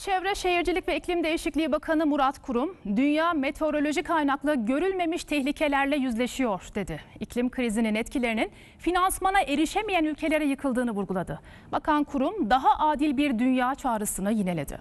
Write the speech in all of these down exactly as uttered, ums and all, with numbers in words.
Çevre, Şehircilik ve İklim Değişikliği Bakanı Murat Kurum, dünya meteoroloji kaynaklı görülmemiş tehlikelerle yüzleşiyor dedi. İklim krizinin etkilerinin finansmana erişemeyen ülkelere yıkıldığını vurguladı. Bakan Kurum daha adil bir dünya çağrısını yineledi.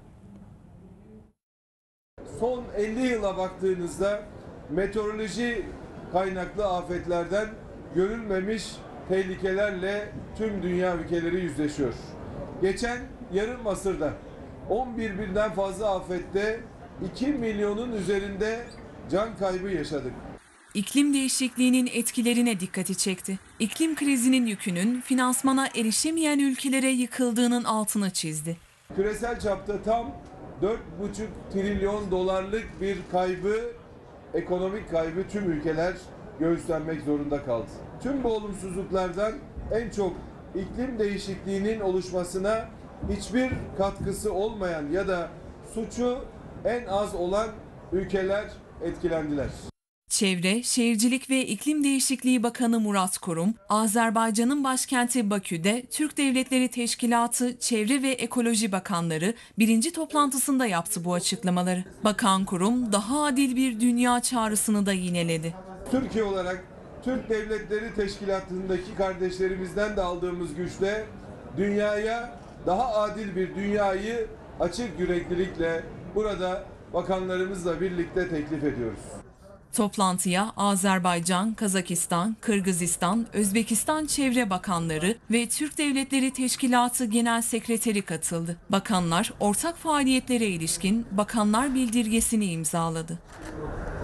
Son elli yıla baktığınızda meteoroloji kaynaklı afetlerden görülmemiş tehlikelerle tüm dünya ülkeleri yüzleşiyor. Geçen yarım asırda on bir binden fazla afette iki milyonun üzerinde can kaybı yaşadık. İklim değişikliğinin etkilerine dikkati çekti. İklim krizinin yükünün finansmana erişemeyen ülkelere yıkıldığının altını çizdi. Küresel çapta tam dört buçuk trilyon dolarlık bir kaybı, ekonomik kaybı tüm ülkeler göğüslenmek zorunda kaldı. Tüm bu olumsuzluklardan en çok iklim değişikliğinin oluşmasına hiçbir katkısı olmayan ya da suçu en az olan ülkeler etkilendiler. Çevre, Şehircilik ve İklim Değişikliği Bakanı Murat Kurum, Azerbaycan'ın başkenti Bakü'de Türk Devletleri Teşkilatı Çevre ve Ekoloji Bakanları birinci toplantısında yaptı bu açıklamaları. Bakan Kurum, daha adil bir dünya çağrısını da yineledi. Türkiye olarak Türk Devletleri Teşkilatı'ndaki kardeşlerimizden de aldığımız güçle dünyaya daha adil bir dünyayı açık yüreklilikle burada bakanlarımızla birlikte teklif ediyoruz. Toplantıya Azerbaycan, Kazakistan, Kırgızistan, Özbekistan Çevre Bakanları ve Türk Devletleri Teşkilatı Genel Sekreteri katıldı. Bakanlar ortak faaliyetlere ilişkin Bakanlar Bildirgesi'ni imzaladı.